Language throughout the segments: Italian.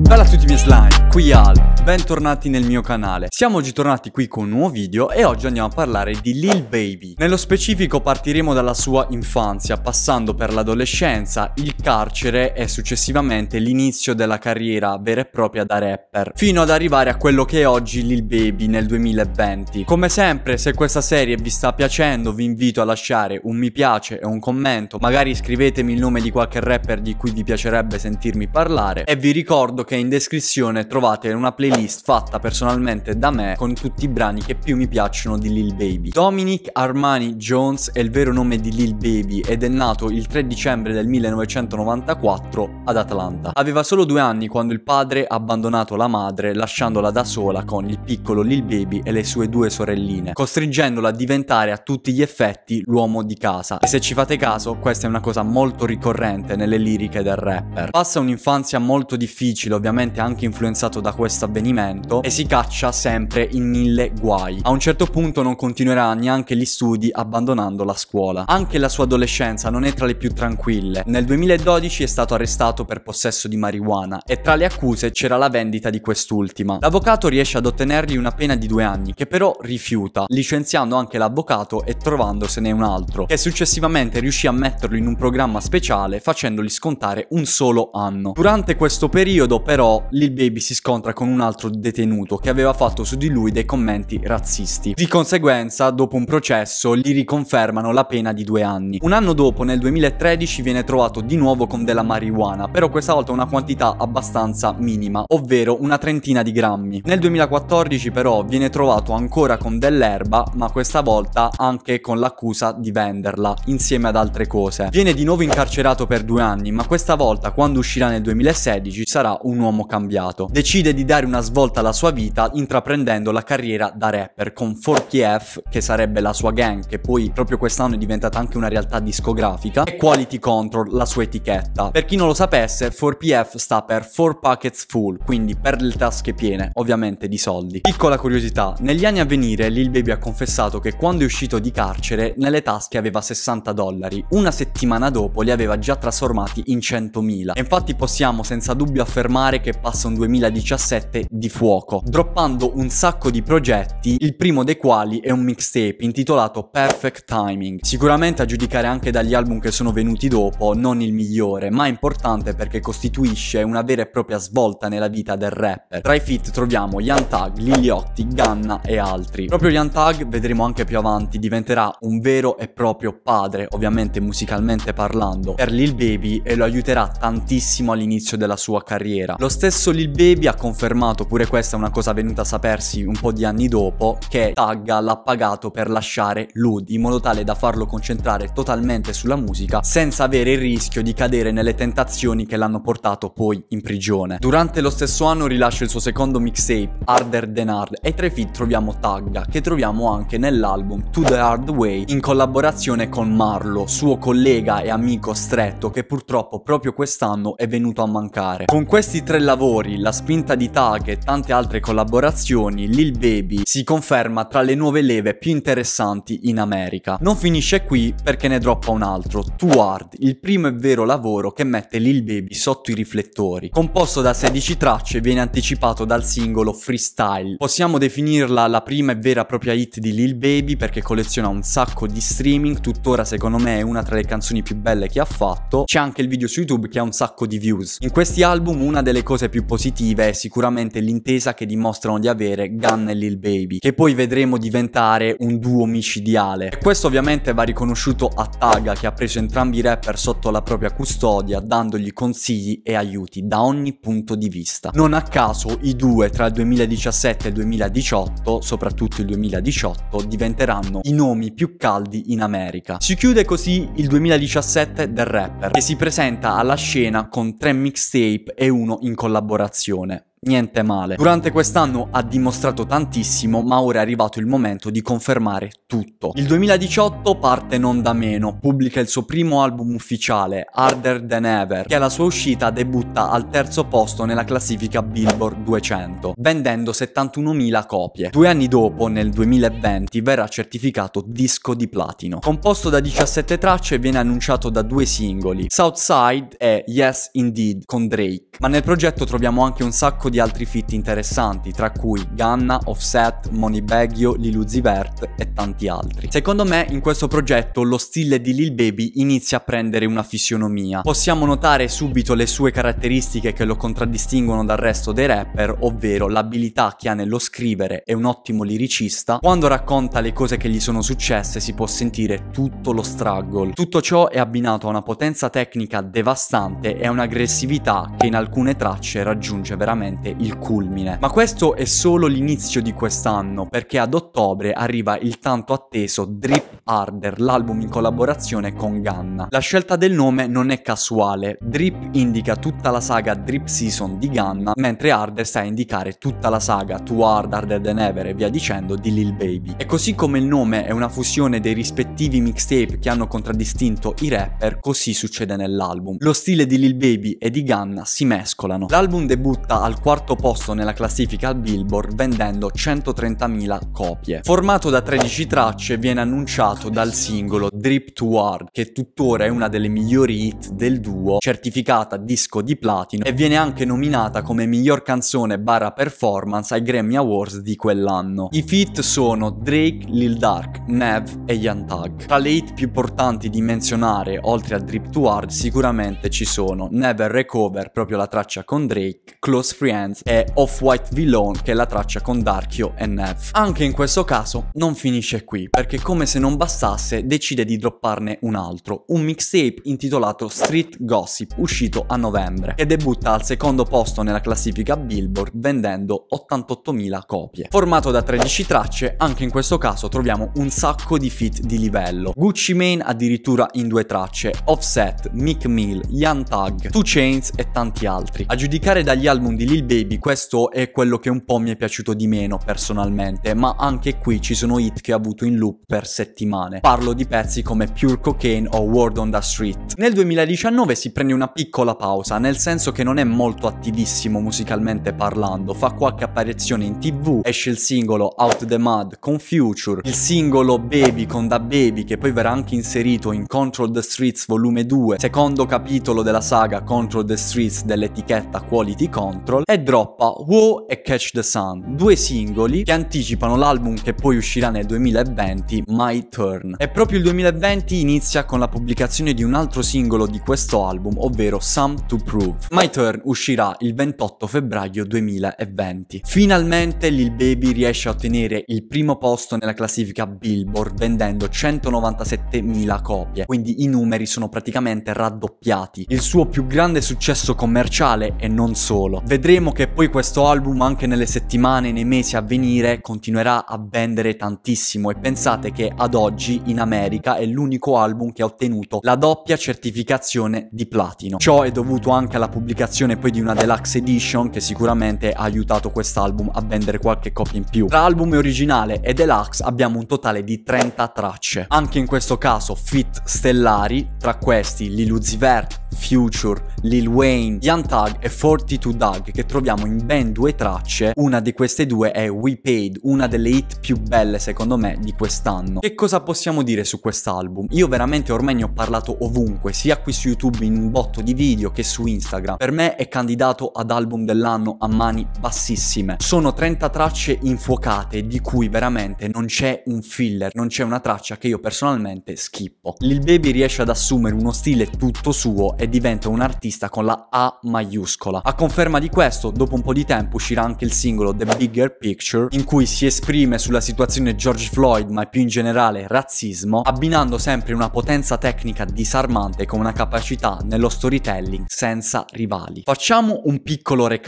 Bella a tutti i miei slime, qui Al, bentornati nel mio canale. Siamo oggi tornati qui con un nuovo video e oggi andiamo a parlare di Lil Baby. Nello specifico partiremo dalla sua infanzia, passando per l'adolescenza, il carcere e successivamente l'inizio della carriera vera e propria da rapper, fino ad arrivare a quello che è oggi Lil Baby nel 2020. Come sempre, se questa serie vi sta piacendo, vi invito a lasciare un mi piace e un commento, magari scrivetemi il nome di qualche rapper di cui vi piacerebbe sentirmi parlare e vi ricordo che in descrizione trovate una playlist fatta personalmente da me con tutti i brani che più mi piacciono di Lil Baby. Dominic Armani Jones è il vero nome di Lil Baby ed è nato il 3 dicembre del 1994 ad Atlanta. Aveva solo 2 anni quando il padre ha abbandonato la madre lasciandola da sola con il piccolo Lil Baby e le sue 2 sorelline, costringendola a diventare a tutti gli effetti l'uomo di casa. E se ci fate caso, questa è una cosa molto ricorrente nelle liriche del rapper. Passa un'infanzia molto difficile, ovviamente anche influenzato da questo avvenimento, e si caccia sempre in 1000 guai. A un certo punto non continuerà neanche gli studi, abbandonando la scuola. Anche la sua adolescenza non è tra le più tranquille. Nel 2012 è stato arrestato per possesso di marijuana e tra le accuse c'era la vendita di quest'ultima. L'avvocato riesce ad ottenergli una pena di 2 anni, che però rifiuta, licenziando anche l'avvocato e trovandosene un altro, che successivamente riuscì a metterlo in un programma speciale facendogli scontare un solo anno. Durante questo periodo però Lil Baby si scontra con un altro detenuto che aveva fatto su di lui dei commenti razzisti. Di conseguenza, dopo un processo, gli riconfermano la pena di 2 anni. Un anno dopo, nel 2013, viene trovato di nuovo con della marijuana, però questa volta una quantità abbastanza minima, ovvero una trentina di grammi. Nel 2014 però viene trovato ancora con dell'erba, ma questa volta anche con l'accusa di venderla, insieme ad altre cose. Viene di nuovo incarcerato per 2 anni, ma questa volta, quando uscirà nel 2016, sarà un uomo cambiato. Decide di dare una svolta alla sua vita intraprendendo la carriera da rapper con 4PF, che sarebbe la sua gang, che poi proprio quest'anno è diventata anche una realtà discografica, e Quality Control, la sua etichetta. Per chi non lo sapesse, 4PF sta per 4 Pockets Full, quindi per le tasche piene, ovviamente di soldi. Piccola curiosità, negli anni a venire Lil Baby ha confessato che quando è uscito di carcere nelle tasche aveva $60. Una settimana dopo li aveva già trasformati in 100.000. E infatti possiamo senza dubbio affermare che passa un 2017 di fuoco, droppando un sacco di progetti, il primo dei quali è un mixtape intitolato Perfect Timing. Sicuramente, a giudicare anche dagli album che sono venuti dopo, non il migliore, ma importante perché costituisce una vera e propria svolta nella vita del rapper. Tra i feat troviamo Young Thug, Lil Yachty, Gunna e altri. Proprio Young Thug, vedremo anche più avanti, diventerà un vero e proprio padre, ovviamente musicalmente parlando, per Lil Baby e lo aiuterà tantissimo all'inizio della sua carriera. Lo stesso Lil Baby ha confermato, pure questa è una cosa venuta a sapersi un po' di anni dopo, che Thugga l'ha pagato per lasciare Lud, in modo tale da farlo concentrare totalmente sulla musica senza avere il rischio di cadere nelle tentazioni che l'hanno portato poi in prigione. Durante lo stesso anno rilascia il suo secondo mixtape, Harder Than Hard, e tra i feat troviamo Thugga, che troviamo anche nell'album To The Hard Way in collaborazione con Marlo, suo collega e amico stretto, che purtroppo proprio quest'anno è venuto a mancare. Con questi 3 lavori, la spinta di Thug e tante altre collaborazioni, Lil Baby si conferma tra le nuove leve più interessanti in America. Non finisce qui perché ne droppa un altro, Too Hard, il primo e vero lavoro che mette Lil Baby sotto i riflettori. Composto da 16 tracce, viene anticipato dal singolo Freestyle. Possiamo definirla la prima e vera propria hit di Lil Baby perché colleziona un sacco di streaming, tuttora secondo me è una tra le canzoni più belle che ha fatto. C'è anche il video su YouTube che ha un sacco di views. In questi album una delle cose più positive è sicuramente l'intesa che dimostrano di avere Gunna e Lil Baby, che poi vedremo diventare un duo micidiale. E questo ovviamente va riconosciuto a Thugga, che ha preso entrambi i rapper sotto la propria custodia, dandogli consigli e aiuti da ogni punto di vista. Non a caso i due tra il 2017 e il 2018, soprattutto il 2018, diventeranno i nomi più caldi in America. Si chiude così il 2017 del rapper, che si presenta alla scena con 3 mixtape e uno in collaborazione. niente male. Durante quest'anno ha dimostrato tantissimo, ma ora è arrivato il momento di confermare tutto. Il 2018 parte non da meno, pubblica il suo primo album ufficiale, Harder Than Ever, che alla sua uscita debutta al terzo posto nella classifica Billboard 200, vendendo 71.000 copie. 2 anni dopo, nel 2020, verrà certificato disco di platino. Composto da 17 tracce, viene annunciato da 2 singoli, Southside e Yes Indeed con Drake, ma nel progetto troviamo anche un sacco di altri feat interessanti, tra cui Gunna, Offset, Moneybagg, Lil Uzi Vert e tanti altri. Secondo me in questo progetto lo stile di Lil Baby inizia a prendere una fisionomia. Possiamo notare subito le sue caratteristiche che lo contraddistinguono dal resto dei rapper, ovvero l'abilità che ha nello scrivere, è un ottimo liricista. Quando racconta le cose che gli sono successe si può sentire tutto lo struggle. Tutto ciò è abbinato a una potenza tecnica devastante e a un'aggressività che in alcune tracce raggiunge veramente il culmine. Ma questo è solo l'inizio di quest'anno, perché ad ottobre arriva il tanto atteso Drip Harder, l'album in collaborazione con Gunna. La scelta del nome non è casuale, Drip indica tutta la saga Drip Season di Gunna, mentre Harder sta a indicare tutta la saga Too Hard, Harder Than Ever e via dicendo di Lil Baby. E così come il nome è una fusione dei rispettivi mixtape che hanno contraddistinto i rapper, così succede nell'album. Lo stile di Lil Baby e di Gunna si mescolano. L'album debutta al quarto posto nella classifica Billboard vendendo 130.000 copie. Formato da 13 tracce, viene annunciato dal singolo Drip Too Hard, che tuttora è una delle migliori hit del duo, certificata disco di platino, e viene anche nominata come miglior canzone / performance ai Grammy Awards di quell'anno. I feat sono Drake, Lil Durk, Nev e Young Thug. Tra le hit più importanti di menzionare, oltre a Drip Too Hard, sicuramente ci sono Never Recover, proprio la traccia con Drake, Close Friends e Off-White Villain, che è la traccia con Darkio e Nev. Anche in questo caso non finisce qui, perché come se non bastasse decide di dropparne un altro, un mixtape intitolato Street Gossip, uscito a novembre, che debutta al secondo posto nella classifica Billboard vendendo 88.000 copie. Formato da 13 tracce, anche in questo caso troviamo un sacco di feat di livello. Gucci Mane addirittura in 2 tracce, Offset, Meek Mill, Young Thug, 2 Chainz e tanti altri. A giudicare dagli album di Lil Baby, questo è quello che un po' mi è piaciuto di meno personalmente, ma anche qui ci sono hit che ha avuto in loop per settimane. Parlo di pezzi come Pure Cocaine o Word on the Street. Nel 2019 si prende una piccola pausa, nel senso che non è molto attivissimo musicalmente parlando, fa qualche apparizione in TV, esce il singolo Out the Mud con Future, il singolo Baby con Da Baby, che poi verrà anche inserito in Control the Streets volume 2, secondo capitolo della saga Control the Streets dell'etichetta Quality Control, e droppa Wow e Catch the Sun, 2 singoli che anticipano l'album che poi uscirà nel 2020, My Turn. E proprio il 2020 inizia con la pubblicazione di un altro singolo di questo album, ovvero Some to Prove. My Turn uscirà il 28 febbraio 2020. Finalmente Lil Baby riesce a ottenere il primo posto nella classifica Billboard vendendo 197.000 copie, quindi i numeri sono praticamente raddoppiati. Il suo più grande successo commerciale e non solo. Vedremo che poi questo album anche nelle settimane e nei mesi a venire continuerà a vendere tantissimo, e pensate che ad oggi in America è l'unico album che ha ottenuto la doppia certificazione di platino. Ciò è dovuto anche alla pubblicazione poi di una deluxe edition che sicuramente ha aiutato quest'album a vendere qualche copia in più. Tra album originale e deluxe abbiamo un totale di 30 tracce. Anche in questo caso feat stellari, tra questi Lil Uzi Vert, Future, Lil Wayne, Young Thug e 42 Dugg, che troviamo in ben 2 tracce. Una di queste 2 è We Paid, una delle hit più belle secondo me di quest'anno. Che cosa possiamo dire su quest'album? Io veramente ormai ne ho parlato ovunque, sia qui su YouTube in un botto di video che su Instagram. Per me è candidato ad album dell'anno a mani bassissime. Sono 30 tracce infuocate, di cui veramente non c'è un filler, non c'è una traccia che io personalmente schippo. Lil Baby riesce ad assumere uno stile tutto suo e diventa un artista con la A maiuscola. A conferma di questo, dopo un po' di tempo uscirà anche il singolo The Bigger Picture, in cui si esprime sulla situazione George Floyd, ma più in generale razzismo, abbinando sempre una potenza tecnica disarmante con una capacità nello storytelling senza rivali. Facciamo un piccolo recap.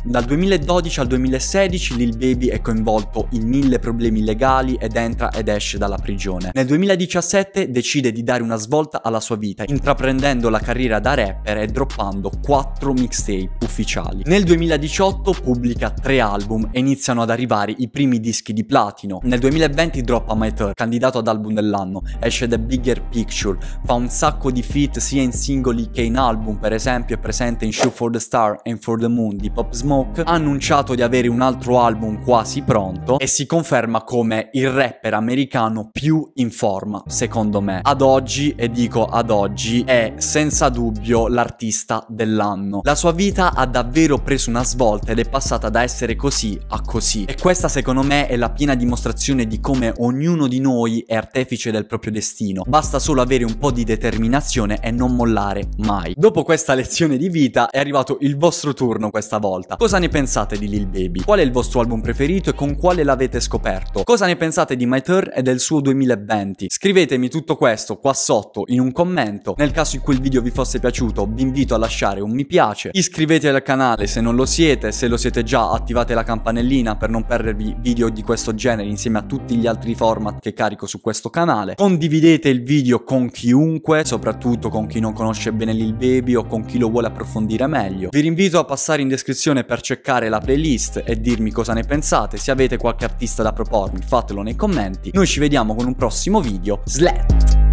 Dal 2012 al 2016 Lil Baby è coinvolto in 1000 problemi legali ed entra ed esce dalla prigione. Nel 2017 decide di dare una svolta alla sua vita, intraprendendo la carriera da rapper e droppando 4 mixtape ufficiali. Nel 2018 pubblica 3 album e iniziano ad arrivare i primi dischi di platino. Nel 2020 droppa My Turn, candidato ad album dell'anno, esce The Bigger Picture, fa un sacco di feat sia in singoli che in album, per esempio è presente in Shoot for the Star and for the Moon di Pop Smoke, ha annunciato di avere un altro album quasi pronto e si conferma come il rapper americano più in forma, secondo me. Ad oggi, e dico ad oggi, è senza dubbio l'artista dell'anno. La sua vita ha davvero preso una svolta ed è passata da essere così a così. E questa secondo me è la piena dimostrazione di come ognuno di noi è artefice del proprio destino. Basta solo avere un po' di determinazione e non mollare mai. Dopo questa lezione di vita è arrivato il vostro turno questa volta. Cosa ne pensate di Lil Baby? Qual è il vostro album preferito e con quale l'avete scoperto? Cosa ne pensate di My Turn e del suo 2020? Scrivetemi tutto questo qua sotto in un commento. Nel caso in cui il video vi fosse piaciuto vi invito a lasciare un mi piace, iscrivetevi al canale se non lo siete, se lo siete già attivate la campanellina per non perdervi video di questo genere insieme a tutti gli altri format che carico su questo canale. Condividete il video con chiunque, soprattutto con chi non conosce bene Lil Baby o con chi lo vuole approfondire meglio. Vi rinvito a passare in descrizione per cercare la playlist e dirmi cosa ne pensate. Se avete qualche artista da propormi fatelo nei commenti. Noi ci vediamo con un prossimo video. Slat!